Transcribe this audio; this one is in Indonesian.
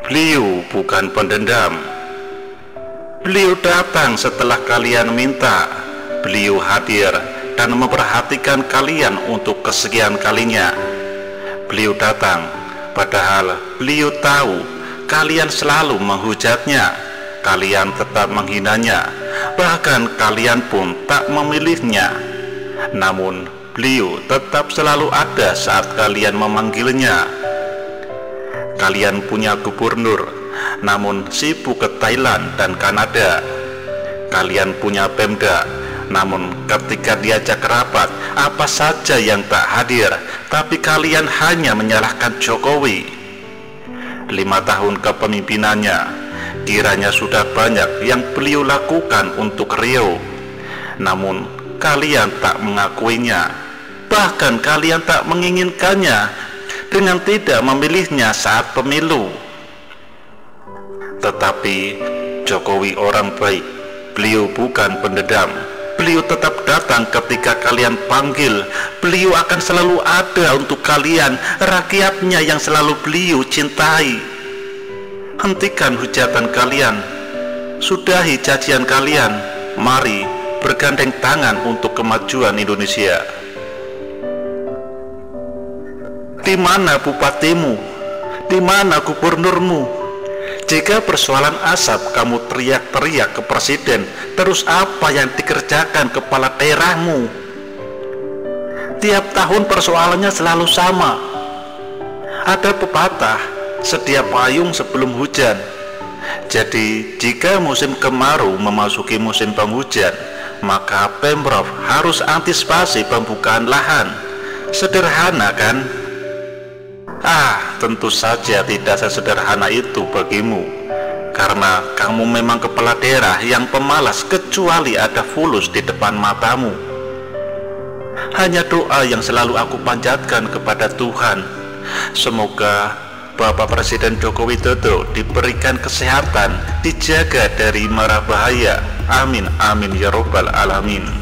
Beliau bukan pendendam. Beliau datang setelah kalian minta. Beliau hadir dan memperhatikan kalian untuk kesekian kalinya. Beliau datang, padahal beliau tahu kalian selalu menghujatnya, kalian tetap menghinanya, bahkan kalian pun tak memilihnya. Namun beliau tetap selalu ada saat kalian memanggilnya. Kalian punya gubernur, namun sibuk ke Thailand dan Kanada. Kalian punya Pemda, namun ketika diajak rapat, apa saja yang tak hadir, tapi kalian hanya menyalahkan Jokowi. 5 tahun kepemimpinannya, kiranya sudah banyak yang beliau lakukan untuk Riau, namun kalian tak mengakuinya, bahkan kalian tak menginginkannya dengan tidak memilihnya saat pemilu. Tetapi Jokowi orang baik, beliau bukan pendendam. Beliau tetap datang ketika kalian panggil. Beliau akan selalu ada untuk kalian, rakyatnya yang selalu beliau cintai. Hentikan hujatan kalian, sudahi cacian kalian. Mari bergandeng tangan untuk kemajuan Indonesia. Di mana bupatimu? Di mana gubernurmu? Jika persoalan asap kamu teriak-teriak ke presiden, terus apa yang dikerjakan kepala daerahmu? Tiap tahun persoalannya selalu sama. Ada pepatah, sedia payung sebelum hujan. Jadi jika musim kemarau memasuki musim penghujan, maka Pemprov harus antisipasi pembukaan lahan. Sederhana kan? Tentu saja tidak sesederhana itu bagimu, karena kamu memang kepala daerah yang pemalas kecuali ada fulus di depan matamu. Hanya doa yang selalu aku panjatkan kepada Tuhan, semoga Bapak Presiden Joko Widodo diberikan kesehatan, dijaga dari mara bahaya. Amin, amin ya robbal alamin.